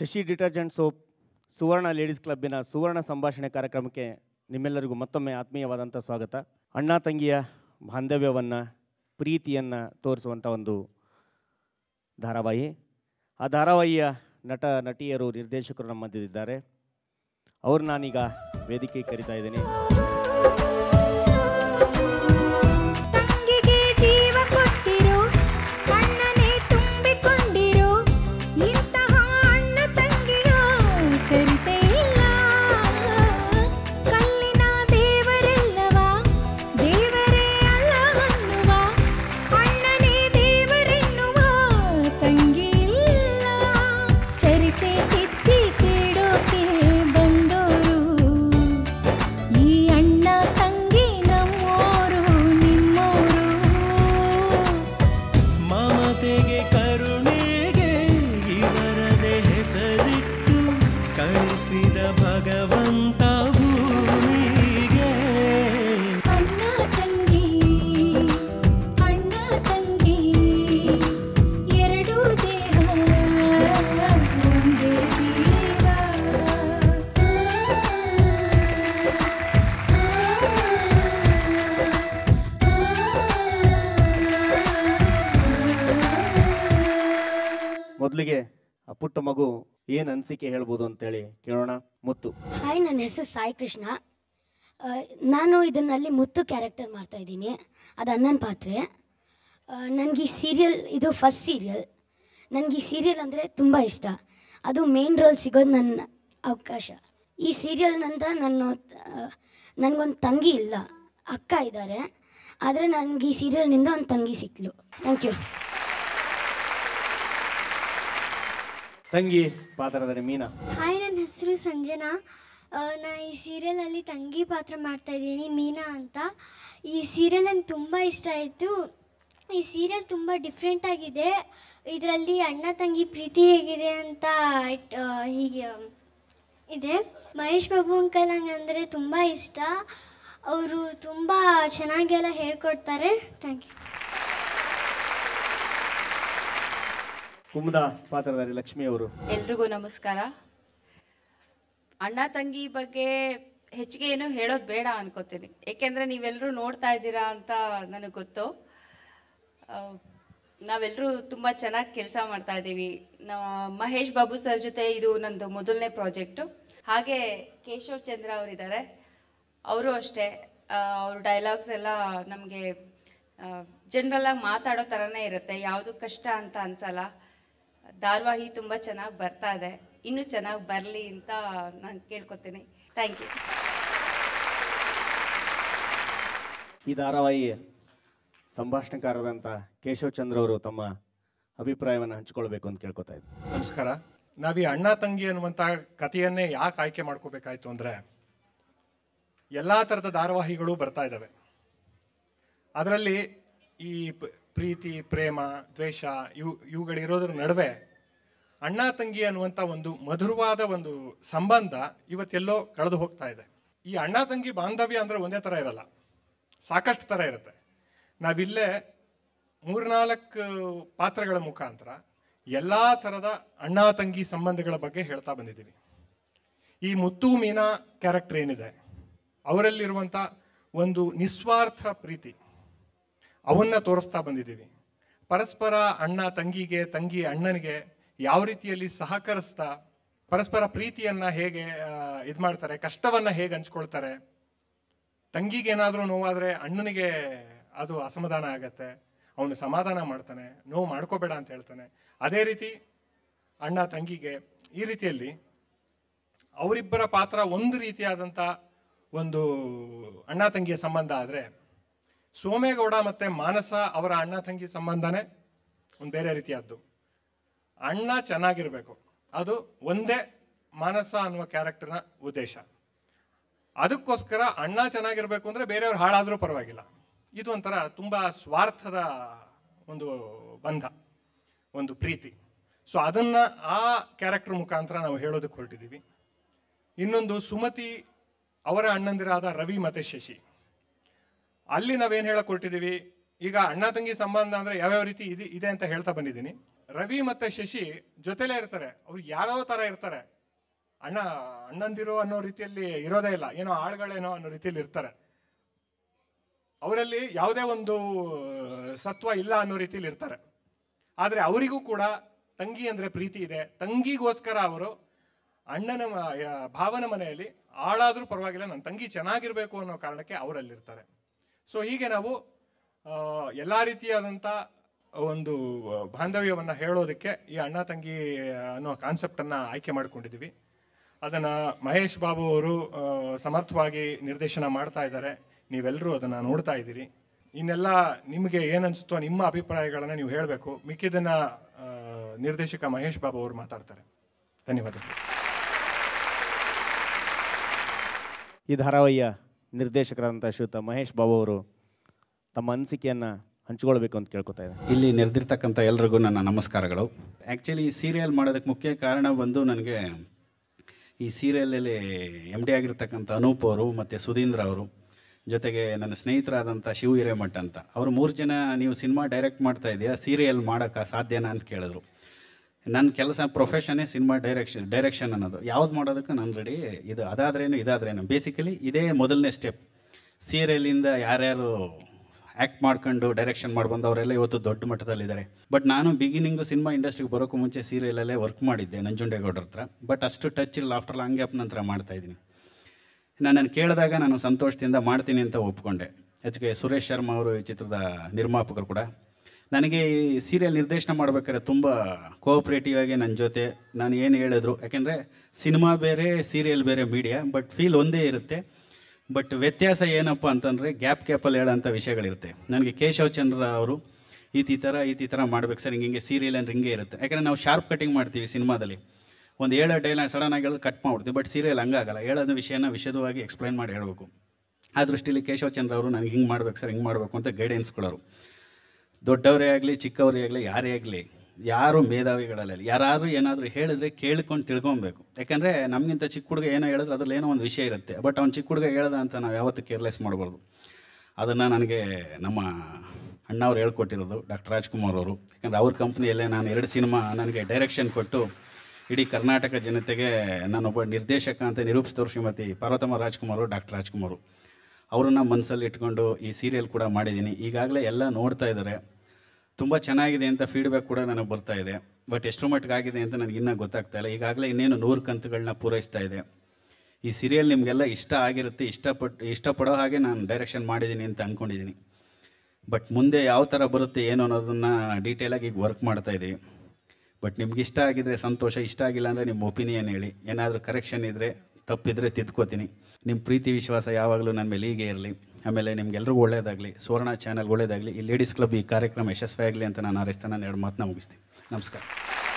Shashi detergent soap Suvarna ladies ಕ್ಲಬ್ಬಿನ ಸುವರ್ಣ ಸಂಭಾಷಣೆ ಕಾರ್ಯಕ್ರಮಕ್ಕೆ ನಿಮ್ಮೆಲ್ಲರಿಗೂ ಮತ್ತೊಮ್ಮೆ ಆತ್ಮೀಯವಾದಂಥ ಸ್ವಾಗತ. ಅಣ್ಣ ತಂಗಿಯ ಬಾಂಧವ್ಯವನ್ನು, ಪ್ರೀತಿಯನ್ನು ತೋರಿಸುವಂಥ ಒಂದು ಧಾರಾವಾಹಿ. ಆ ಧಾರಾವಾಹಿಯ ನಟ ನಟಿಯರು, ನಿರ್ದೇಶಕರು ನಮ್ಮ ಮಧ್ಯದಿದ್ದಾರೆ. ಅವ್ರು ನಾನೀಗ ವೇದಿಕೆಗೆ ಕರೀತಾ ಇದ್ದೀನಿ. ಭಗವಂತ ಭೂಮಿಗೆ ಅಣ್ಣ ತಂಗಿ ಎರಡು ದೇಹ ಒಂದೇ ಜೀವ. ಮೊದಲಿಗೆ ಆ ಪುಟ್ಟ ಮಗು ಏನು ಅನಿಸಿಕೆ ಹೇಳ್ಬೋದು ಅಂತೇಳಿ ಕೇಳೋಣ. ಮುತ್ತು. ಹಾಯ್, ನನ್ನ ಹೆಸರು ಸಾಯಿ ಕೃಷ್ಣ. ನಾನು ಇದನ್ನಲ್ಲಿ ಮುತ್ತು ಕ್ಯಾರೆಕ್ಟರ್ ಮಾಡ್ತಾ ಇದ್ದೀನಿ. ಅದು ಅಣ್ಣನ ಪಾತ್ರೆ. ನನಗೆ ಈ ಸೀರಿಯಲ್ ಇದು ಫಸ್ಟ್ ಸೀರಿಯಲ್. ನನಗೆ ಈ ಸೀರಿಯಲ್ ಅಂದರೆ ತುಂಬ ಇಷ್ಟ. ಅದು ಮೇನ್ ರೋಲ್ ಸಿಗೋದು ನನ್ನ ಅವಕಾಶ. ಈ ಸೀರಿಯಲ್ನಿಂದ ನನಗೊಂದು ತಂಗಿ ಇಲ್ಲ, ಅಕ್ಕ ಇದ್ದಾರೆ. ಆದರೆ ನನಗೆ ಈ ಸೀರಿಯಲ್ನಿಂದ ಒಂದು ತಂಗಿ ಸಿಕ್ಕಲು. Thank you. ತಂಗಿ ಪಾತ್ರದಲ್ಲಿ ಮೀನಾ. ಹಾಯ್, ನನ್ನ ಹೆಸರು ಸಂಜನಾ. ನಾ ಈ ಸೀರಿಯಲಲ್ಲಿ ತಂಗಿ ಪಾತ್ರ ಮಾಡ್ತಾಯಿದ್ದೀನಿ, ಮೀನಾ ಅಂತ. ಈ ಸೀರಿಯಲ್ ನನಗೆ ತುಂಬ ಇಷ್ಟ ಆಯಿತು. ಈ ಸೀರಿಯಲ್ ತುಂಬ ಡಿಫ್ರೆಂಟಾಗಿದೆ. ಇದರಲ್ಲಿ ಅಣ್ಣ ತಂಗಿ ಪ್ರೀತಿ ಹೇಗಿದೆ ಅಂತ ಹೀಗೆ ಇದೆ. ಮಹೇಶ್ ಬಾಬು ಅಂಕಲ್ ಅಂದರೆ ತುಂಬ ಇಷ್ಟ. ಅವರು ತುಂಬ ಚೆನ್ನಾಗೆಲ್ಲ ಹೇಳ್ಕೊಡ್ತಾರೆ. Thank you. ಕುಮುದ ಪಾತ್ರಧಾರಿ ಲಕ್ಷ್ಮಿ ಅವರು. ಎಲ್ರಿಗೂ ನಮಸ್ಕಾರ. ಅಣ್ಣ ತಂಗಿ ಬಗ್ಗೆ ಹೆಚ್ಚಿಗೆ ಏನು ಹೇಳೋದು ಬೇಡ ಅನ್ಕೋತೀನಿ, ಏಕೆಂದರೆ ನೀವೆಲ್ಲರೂ ನೋಡ್ತಾ ಇದ್ದೀರಾ ಅಂತ ನನಗೆ ಗೊತ್ತು. ನಾವೆಲ್ಲರೂ ತುಂಬ ಚೆನ್ನಾಗಿ ಕೆಲಸ ಮಾಡ್ತಾ ಇದ್ದೀವಿ. ಮಹೇಶ್ ಬಾಬು ಸರ್ ಜೊತೆ ಇದು ನಂದು ಮೊದಲನೇ ಪ್ರಾಜೆಕ್ಟು. ಹಾಗೆ ಕೇಶವ್ ಚಂದ್ರ ಅವರಿದ್ದಾರೆ, ಅವರು ಅಷ್ಟೇ. ಅವ್ರ ಡೈಲಾಗ್ಸ್ ಎಲ್ಲ ನಮಗೆ ಜನರಲ್ಲಾಗಿ ಮಾತಾಡೋ ಥರನೇ ಇರುತ್ತೆ, ಯಾವುದು ಕಷ್ಟ ಅಂತ ಅನ್ಸಲ್ಲ. ಧಾರಾವಾಹಿ ತುಂಬ ಚೆನ್ನಾಗಿ ಬರ್ತಾ ಇದೆ, ಇನ್ನೂ ಚೆನ್ನಾಗಿ ಬರಲಿ ಅಂತ ನಾನು ಕೇಳ್ಕೊತೀನಿ. Thank you. ಈ ಧಾರಾವಾಹಿ ಸಂಭಾಷಣೆಕಾರರಂಥ ಕೇಶವ್ ಚಂದ್ರ ಅವರು ತಮ್ಮ ಅಭಿಪ್ರಾಯವನ್ನು ಹಂಚಿಕೊಳ್ಬೇಕು ಅಂತ ಕೇಳ್ಕೊತಾ ಇದ್ದೀನಿ. ನಮಸ್ಕಾರ. ನಾವು ಈ ಅಣ್ಣ ತಂಗಿ ಅನ್ನುವಂಥ ಕಥೆಯನ್ನೇ ಯಾಕೆ ಆಯ್ಕೆ ಮಾಡ್ಕೋಬೇಕಾಯ್ತು ಅಂದರೆ, ಎಲ್ಲ ಥರದ ಧಾರಾವಾಹಿಗಳು ಬರ್ತಾ ಇದ್ದಾವೆ. ಅದರಲ್ಲಿ ಈ ಪ್ರೀತಿ, ಪ್ರೇಮ, ದ್ವೇಷ ಇವುಗಳಿರೋದ್ರ ನಡುವೆ ಅಣ್ಣ ತಂಗಿ ಅನ್ನುವಂಥ ಒಂದು ಮಧುರವಾದ ಒಂದು ಸಂಬಂಧ ಇವತ್ತೆಲ್ಲೋ ಕಳೆದು ಹೋಗ್ತಾ ಇದೆ. ಈ ಅಣ್ಣ ತಂಗಿ ಬಾಂಧವ್ಯ ಅಂದರೆ ಒಂದೇ ಥರ ಇರಲ್ಲ, ಸಾಕಷ್ಟು ಥರ ಇರುತ್ತೆ. ನಾವಿಲ್ಲೇ 3-4 ಪಾತ್ರಗಳ ಮುಖಾಂತರ ಎಲ್ಲ ಥರದ ಅಣ್ಣ ತಂಗಿ ಸಂಬಂಧಗಳ ಬಗ್ಗೆ ಹೇಳ್ತಾ ಬಂದಿದ್ದೀವಿ. ಈ ಮುತ್ತು ಮೀನಾ ಕ್ಯಾರೆಕ್ಟರ್ ಏನಿದೆ, ಅವರಲ್ಲಿರುವಂಥ ಒಂದು ನಿಸ್ವಾರ್ಥ ಪ್ರೀತಿ, ಅವನ್ನ ತೋರಿಸ್ತಾ ಬಂದಿದ್ದೀವಿ. ಪರಸ್ಪರ ಅಣ್ಣ ತಂಗಿಗೆ, ತಂಗಿ ಅಣ್ಣನಿಗೆ ಯಾವ ರೀತಿಯಲ್ಲಿ ಸಹಕರಿಸ್ತಾ ಪರಸ್ಪರ ಪ್ರೀತಿಯನ್ನು ಹೇಗೆ ಇದು ಮಾಡ್ತಾರೆ, ಕಷ್ಟವನ್ನು ಹೇಗೆ ಹಂಚ್ಕೊಳ್ತಾರೆ. ತಂಗಿಗೆ ಏನಾದರೂ ನೋವಾದರೆ ಅಣ್ಣನಿಗೆ ಅದು ಅಸಮಾಧಾನ ಆಗತ್ತೆ, ಅವನು ಸಮಾಧಾನ ಮಾಡ್ತಾನೆ, ನೋವು ಮಾಡ್ಕೋಬೇಡ ಅಂತ ಹೇಳ್ತಾನೆ. ಅದೇ ರೀತಿ ಅಣ್ಣ ತಂಗಿಗೆ ಈ ರೀತಿಯಲ್ಲಿ ಅವರಿಬ್ಬರ ಪಾತ್ರ ಒಂದು ರೀತಿಯಾದಂಥ ಒಂದು ಅಣ್ಣ ತಂಗಿಯ ಸಂಬಂಧ. ಆದರೆ ಸೋಮೇಗೌಡ ಮತ್ತು ಮಾನಸ ಅವರ ಅಣ್ಣ ತಂಗಿ ಸಂಬಂಧನೇ ಒಂದು ಬೇರೆ ರೀತಿಯಾದ್ದು. ಅಣ್ಣ ಚೆನ್ನಾಗಿರಬೇಕು, ಅದು ಒಂದೇ ಮಾನಸ ಅನ್ನುವ ಕ್ಯಾರೆಕ್ಟರ್ನ ಉದ್ದೇಶ. ಅದಕ್ಕೋಸ್ಕರ ಅಣ್ಣ ಚೆನ್ನಾಗಿರಬೇಕು ಅಂದರೆ ಬೇರೆಯವ್ರು ಹಾಳಾದರೂ ಪರವಾಗಿಲ್ಲ. ಇದು ಒಂಥರ ತುಂಬ ಸ್ವಾರ್ಥದ ಒಂದು ಬಂಧ, ಒಂದು ಪ್ರೀತಿ. ಸೊ ಅದನ್ನು ಆ ಕ್ಯಾರೆಕ್ಟರ್ ಮುಖಾಂತರ ನಾವು ಹೇಳೋದಕ್ಕೆ ಹೊರಟಿದ್ದೀವಿ. ಇನ್ನೊಂದು ಸುಮತಿ ಅವರ ಅಣ್ಣಂದಿರಾದ ರವಿ ಮತ್ತು ಶಶಿ, ಅಲ್ಲಿ ನಾವೇನು ಹೇಳಕ್ಕೆ ಹೊರಟಿದ್ದೀವಿ. ಈಗ ಅಣ್ಣ ತಂಗಿ ಸಂಬಂಧ ಅಂದರೆ ಯಾವ್ಯಾವ ರೀತಿ ಇದೆ ಅಂತ ಹೇಳ್ತಾ ಬಂದಿದ್ದೀನಿ. ರವಿ ಮತ್ತು ಶಶಿ ಜೊತೆಲೇ ಇರ್ತಾರೆ. ಅವ್ರು ಯಾರೋ ಥರ ಇರ್ತಾರೆ, ಅಣ್ಣಂದಿರೋ ಅನ್ನೋ ರೀತಿಯಲ್ಲಿ ಇರೋದೇ ಇಲ್ಲ, ಏನೋ ಆಳುಗಳೇನೋ ಅನ್ನೋ ರೀತಿಯಲ್ಲಿ ಇರ್ತಾರೆ. ಅವರಲ್ಲಿ ಯಾವುದೇ ಒಂದು ಸತ್ವ ಇಲ್ಲ ಅನ್ನೋ ರೀತಿಯಲ್ಲಿ ಇರ್ತಾರೆ. ಆದರೆ ಅವರಿಗೂ ಕೂಡ ತಂಗಿ ಅಂದರೆ ಪ್ರೀತಿ ಇದೆ. ತಂಗಿಗೋಸ್ಕರ ಅವರು ಅಣ್ಣನ ಭಾವನ ಮನೆಯಲ್ಲಿ ಆಳಾದರೂ ಪರವಾಗಿಲ್ಲ, ನನ್ನ ತಂಗಿ ಚೆನ್ನಾಗಿರಬೇಕು ಅನ್ನೋ ಕಾರಣಕ್ಕೆ ಅವರಲ್ಲಿರ್ತಾರೆ. ಸೊ ಹೀಗೆ ನಾವು ಎಲ್ಲ ರೀತಿಯಾದಂಥ ಒಂದು ಬಾಂಧವ್ಯವನ್ನು ಹೇಳೋದಕ್ಕೆ ಈ ಅಣ್ಣ ತಂಗಿ ಅನ್ನೋ ಕಾನ್ಸೆಪ್ಟನ್ನು ಆಯ್ಕೆ ಮಾಡ್ಕೊಂಡಿದ್ದೀವಿ. ಅದನ್ನು ಮಹೇಶ್ ಬಾಬು ಅವರು ಸಮರ್ಥವಾಗಿ ನಿರ್ದೇಶನ ಮಾಡ್ತಾ ಇದ್ದಾರೆ. ನೀವೆಲ್ಲರೂ ಅದನ್ನು ನೋಡ್ತಾ ಇದ್ದೀರಿ. ಇನ್ನೆಲ್ಲ ನಿಮಗೆ ಏನನ್ಸುತ್ತೋ ನಿಮ್ಮ ಅಭಿಪ್ರಾಯಗಳನ್ನು ನೀವು ಹೇಳಬೇಕು. ಮಿಕ್ಕಿದ್ದನ್ನು ನಿರ್ದೇಶಕ ಮಹೇಶ್ ಬಾಬು ಅವರು ಮಾತಾಡ್ತಾರೆ. ಧನ್ಯವಾದಗಳು. ಈ ಧಾರಾವಾಹಿಯ ನಿರ್ದೇಶಕರಾದಂಥ ಶ್ರೀಯುತ ಮಹೇಶ್ ಬಾಬು ಅವರು ತಮ್ಮ ಅನಿಸಿಕೆಯನ್ನು ಹಂಚಿಕೊಳ್ಬೇಕು ಅಂತ ಕೇಳ್ಕೊತಾ ಇದ್ದಾರೆ. ಇಲ್ಲಿ ನೆರೆದಿರ್ತಕ್ಕಂಥ ಎಲ್ರಿಗೂ ನನ್ನ ನಮಸ್ಕಾರಗಳು. ಆ್ಯಕ್ಚುಲಿ ಈ ಸೀರಿಯಲ್ ಮಾಡೋದಕ್ಕೆ ಮುಖ್ಯ ಕಾರಣ ಬಂದು ನನಗೆ ಈ ಸೀರಿಯಲಲ್ಲಿ ಎಮ್ ಡಿ ಆಗಿರ್ತಕ್ಕಂಥ ಅನೂಪ್ ಅವರು ಮತ್ತು ಸುಧೀಂದ್ರ ಅವರು, ಜೊತೆಗೆ ನನ್ನ ಸ್ನೇಹಿತರಾದಂಥ ಶಿವ ಹಿರೇಮಠ ಅಂತ, ಅವರು 3 ಜನ ನೀವು ಸಿನಿಮಾ ಡೈರೆಕ್ಟ್ ಮಾಡ್ತಾ ಇದೆಯಾ, ಸೀರಿಯಲ್ ಮಾಡೋಕ್ಕೆ ಸಾಧ್ಯನಾ ಅಂತ ಕೇಳಿದ್ರು. ನನ್ನ ಕೆಲಸ ಪ್ರೊಫೆಷನ್ನೇ ಸಿನಿಮಾ ಡೈರೆಕ್ಷನ್ ಅನ್ನೋದು. ಯಾವ್ದು ಮಾಡೋದಕ್ಕೆ ನಾನು ರೆಡಿ, ಇದು ಅದಾದ್ರೇನು ಇದಾದ್ರೇನು, ಬೇಸಿಕಲಿ ಇದೇ ಮೊದಲನೇ ಸ್ಟೆಪ್. ಸೀರಿಯಲಿಂದ ಯಾರ್ಯಾರು ಆ್ಯಕ್ಟ್ ಮಾಡ್ಕೊಂಡು ಡೈರೆಕ್ಷನ್ ಮಾಡ್ಬಂದು ಅವರೆಲ್ಲ ಇವತ್ತು ದೊಡ್ಡ ಮಟ್ಟದಲ್ಲಿದ್ದಾರೆ. ಬಟ್ ನಾನು ಬಿಗಿನಿಂಗು ಸಿನಿಮಾ ಇಂಡಸ್ಟ್ರಿಗೆ ಬರೋಕ್ಕೂ ಮುಂಚೆ ಸೀರಿಯಲಲ್ಲೇ ವರ್ಕ್ ಮಾಡಿದ್ದೆ ನಂಜುಂಡೇಗೌಡರ ಹತ್ರ. ಬಟ್ ಅಷ್ಟು ಟಚ್ ಇಲ್ಲ. ಆಫ್ಟರ್ ಲಾಂಗ್ ಗ್ಯಾಪ್ ನಂತರ ಮಾಡ್ತಾಯಿದ್ದೀನಿ. ನಾನು ಕೇಳಿದಾಗ ನಾನು ಸಂತೋಷದಿಂದ ಮಾಡ್ತೀನಿ ಅಂತ ಒಪ್ಕೊಂಡೆ. ಅದಕ್ಕೆ ಸುರೇಶ್ ಶರ್ಮಾ ಅವರು ಈ ಚಿತ್ರದ ನಿರ್ಮಾಪಕರು ಕೂಡ ನನಗೆ ಈ ಸೀರಿಯಲ್ ನಿರ್ದೇಶನ ಮಾಡ್ಬೇಕಾದ್ರೆ ತುಂಬ ಕೋಆಪ್ರೇಟಿವ್ ಆಗಿ ನನ್ನ ಜೊತೆ ನಾನು ಏನು ಹೇಳಿದ್ರು. ಯಾಕೆಂದರೆ ಸಿನಿಮಾ ಬೇರೆ ಸೀರಿಯಲ್ ಬೇರೆ ಮೀಡಿಯಾ, ಬಟ್ ಫೀಲ್ ಒಂದೇ ಇರುತ್ತೆ. ಬಟ್ ವ್ಯತ್ಯಾಸ ಏನಪ್ಪ ಅಂತಂದರೆ ಗ್ಯಾಪಲ್ಲಿ ಹೇಳೋಂಥ ವಿಷಯಗಳಿರುತ್ತೆ. ನನಗೆ ಕೇಶವ್ ಚಂದ್ರ ಅವರು ಈ ಥರ ಮಾಡ್ಬೇಕು ಸರ್, ಹಿಂಗೆ ಸೀರಿಯಲ್ ಅಂದ್ರೆ ಹಿಂಗೆ ಇರುತ್ತೆ. ಯಾಕಂದರೆ ನಾವು ಶಾರ್ಪ್ ಕಟಿಂಗ್ ಮಾಡ್ತೀವಿ ಸಿನಿಮಾದಲ್ಲಿ, ಒಂದು ಹೇಳೋ ಡೈಲಾಗ್ ಸಡನ್ನಾಗಿ ಕಟ್ ಮಾಡ್ಬಿಡ್ತೀವಿ. ಬಟ್ ಸೀರಿಯಲ್ ಹಂಗಾಗಲ್ಲ, ಹೇಳೋದು ವಿಷಯನ ವಿಶದವಾಗಿ ಎಕ್ಸ್ಪ್ಲೈನ್ ಮಾಡಿ ಹೇಳಬೇಕು. ಆ ದೃಷ್ಟಿಯಲ್ಲಿ ಕೇಶವ್ ಚಂದ್ರ ಅವರು ನನಗೆ ಹಿಂಗೆ ಮಾಡ್ಬೇಕು ಸರ್, ಹಿಂಗೆ ಮಾಡಬೇಕು ಅಂತ ಗೈಡೆನ್ಸ್ ಕೊಡೋರು. ದೊಡ್ಡವರೇ ಆಗಲಿ ಚಿಕ್ಕವರೇ ಆಗಲಿ ಯಾರೇ ಆಗಲಿ, ಯಾರು ಮೇಧಾವಿಗಳಲ್ಲಿ ಯಾರಾದರೂ ಏನಾದರೂ ಹೇಳಿದ್ರೆ ಕೇಳ್ಕೊಂಡು ತಿಳ್ಕೊಬೇಕು. ಯಾಕಂದರೆ ನಮಗಿಂತ ಚಿಕ್ಕ ಹುಡುಗ ಏನೋ ಹೇಳಿದ್ರೆ ಅದ್ರಲ್ಲಿ ಏನೋ ಒಂದು ವಿಷಯ ಇರುತ್ತೆ. ಬಟ್ ಅವ್ನು ಚಿಕ್ಕ ಹುಡುಗ ಹೇಳ್ದ ಅಂತ ನಾವು ಯಾವತ್ತೂ ಕೇರ್ಲೆಸ್ ಮಾಡಬಾರ್ದು. ಅದನ್ನು ನನಗೆ ನಮ್ಮ ಅಣ್ಣವ್ರು ಹೇಳ್ಕೊಟ್ಟಿರೋದು ಡಾಕ್ಟರ್ ರಾಜ್ಕುಮಾರ್ ಅವರು. ಯಾಕಂದರೆ ಅವ್ರ ಕಂಪ್ನಿಯಲ್ಲೇ ನಾನು 2 ಸಿನಿಮಾ ನನಗೆ ಡೈರೆಕ್ಷನ್ ಕೊಟ್ಟು ಇಡೀ ಕರ್ನಾಟಕ ಜನತೆಗೆ ನಾನೊಬ್ಬ ನಿರ್ದೇಶಕ ಅಂತ ನಿರೂಪಿಸಿದವರು ಶ್ರೀಮತಿ ಪಾರ್ವತಮ್ಮ ರಾಜ್ಕುಮಾರ್, ಡಾಕ್ಟರ್ ರಾಜ್ಕುಮಾರ್. ಅವ್ರನ್ನ ಮನಸ್ಸಲ್ಲಿ ಇಟ್ಕೊಂಡು ಈ ಸೀರಿಯಲ್ ಕೂಡ ಮಾಡಿದ್ದೀನಿ. ಈಗಾಗಲೇ ಎಲ್ಲ ನೋಡ್ತಾ ಇದ್ದಾರೆ. ತುಂಬ ಚೆನ್ನಾಗಿದೆ ಅಂತ ಫೀಡ್ಬ್ಯಾಕ್ ಕೂಡ ನನಗೆ ಬರ್ತಾ ಇದೆ. ಬಟ್ ಎಷ್ಟು ಮಟ್ಟಿಗೆ ಆಗಿದೆ ಅಂತ ನನಗೆ ಇನ್ನೂ ಗೊತ್ತಾಗ್ತಾ ಇಲ್ಲ. ಈಗಾಗಲೇ ಇನ್ನೇನು 100 ಕಂತುಗಳನ್ನ ಪೂರೈಸ್ತಾ ಇದೆ. ಈ ಸೀರಿಯಲ್ ನಿಮಗೆಲ್ಲ ಇಷ್ಟ ಆಗಿರುತ್ತೆ, ಇಷ್ಟಪಡೋ ಹಾಗೆ ನಾನು ಡೈರೆಕ್ಷನ್ ಮಾಡಿದ್ದೀನಿ ಅಂತ ಅಂದ್ಕೊಂಡಿದ್ದೀನಿ. ಬಟ್ ಮುಂದೆ ಯಾವ ಥರ ಬರುತ್ತೆ ಏನು ಅನ್ನೋದನ್ನು ಡೀಟೇಲಾಗಿ ಈಗ ವರ್ಕ್ ಮಾಡ್ತಾ ಇದ್ದೀವಿ. ಬಟ್ ನಿಮ್ಗೆ ಇಷ್ಟ ಆಗಿದ್ರೆ ಸಂತೋಷ, ಇಷ್ಟ ಆಗಿಲ್ಲ ಅಂದರೆ ನಿಮ್ಮ ಒಪಿನಿಯನ್ ಹೇಳಿ. ಏನಾದರೂ ಕರೆಕ್ಷನ್ ಇದ್ದರೆ ತಪ್ಪಿದ್ರೆ ತಿದ್ಕೋತೀನಿ. ನಿಮ್ಮ ಪ್ರೀತಿ ವಿಶ್ವಾಸ ಯಾವಾಗಲೂ ನನ್ನ ಮೇಲೆ ಹೀಗೆ ಇರಲಿ. ಆಮೇಲೆ ನಿಮ್ಗೆಲ್ರಿಗೂ ಒಳ್ಳೆಯದಾಗಲಿ, ಸುವರ್ಣ ಚಾನಲ್ ಒಳ್ಳೆಯದಾಗಲಿ, ಈ ಲೇಡೀಸ್ ಕ್ಲಬ್ ಈ ಕಾರ್ಯಕ್ರಮ ಯಶಸ್ವಿಯಾಗಲಿ ಅಂತ ನಾನು ಹಾರೈಸ್ತಾ ನಾನು 2 ಮಾತನ್ನ ಮುಗಿಸ್ತೀನಿ. ನಮಸ್ಕಾರ.